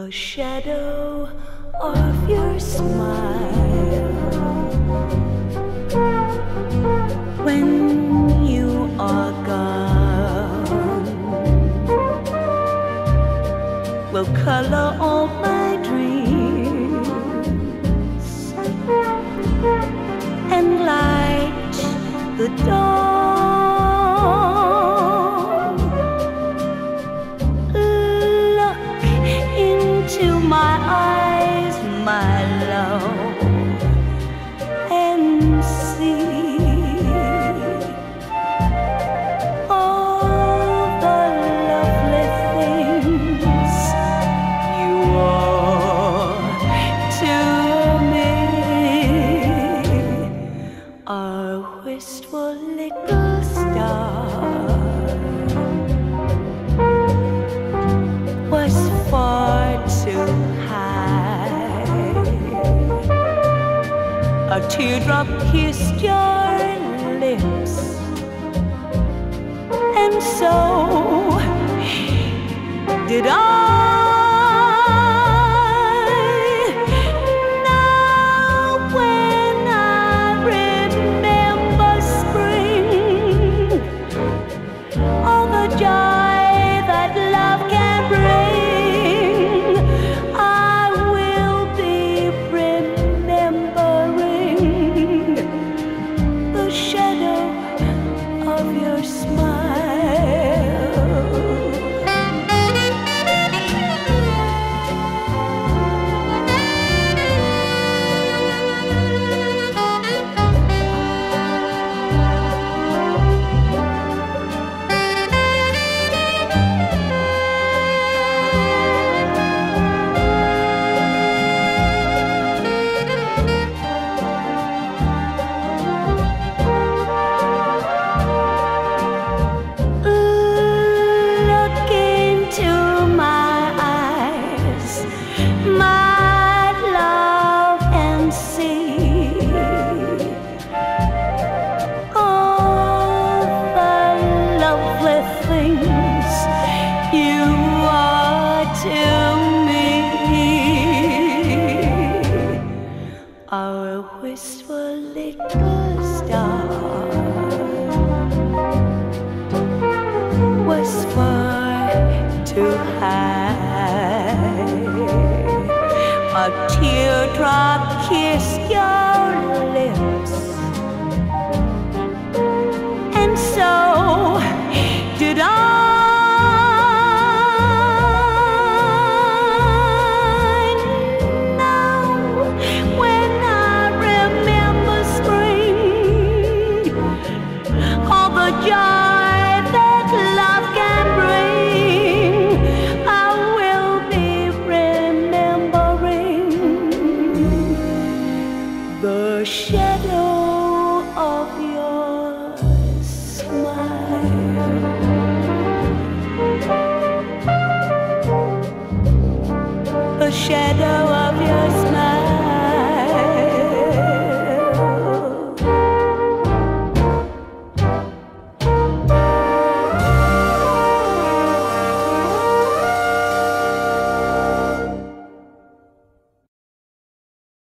the shadow of your smile. When you are gone, will color all my dreams and light the dawn. Look into my eyes, my love, and see all the lovely things you are to me. Our wistful little star was far too high. A teardrop kissed your lips, and so did I. Now when I remember spring, all the joy that love can bring, I will be remembering the shadow of your smile. Look into my eyes, my love, and see all the lovely things you are to me. Our wistful little star was far too high. A teardrop kissed your lips, and so did I. Now when I remember spring, all the joy that love can bring, I will be remembering the shadow of your smile. The shadow